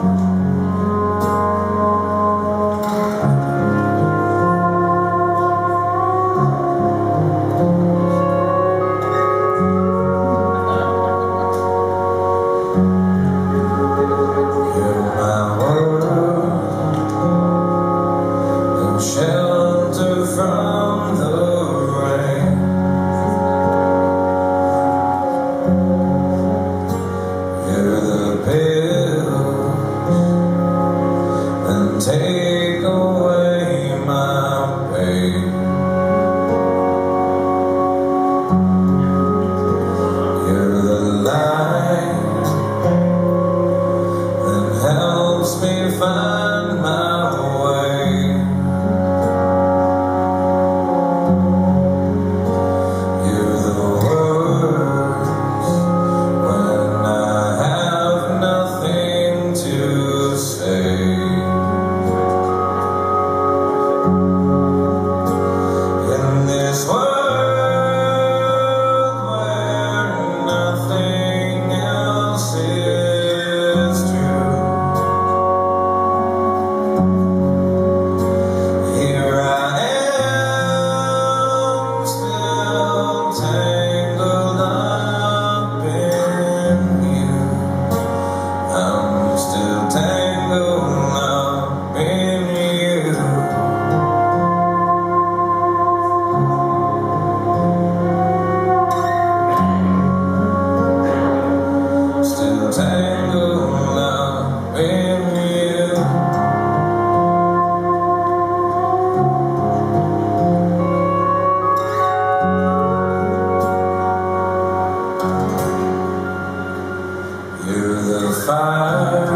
Shelter from the rain. You're the pills and take away my pain. You're the light that helps me find my way. Tangled up in you. You're the fire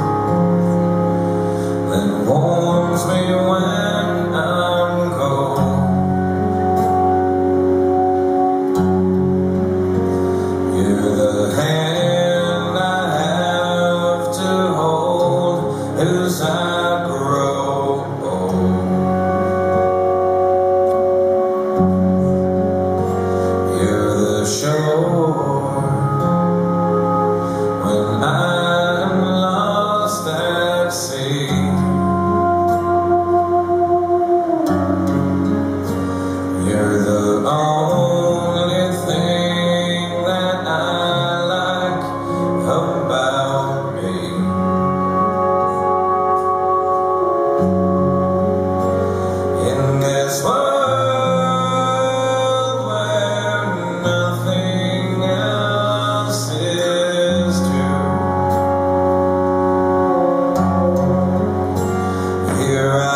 that warms me when I'm cold. You're the hand as I grow old. You're the shore when I'm lost at sea. You're the only thing that I like about me. In this world where nothing else is true, here I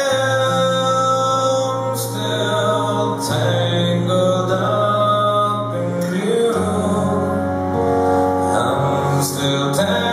am, still tangled up in you. I'm still tangled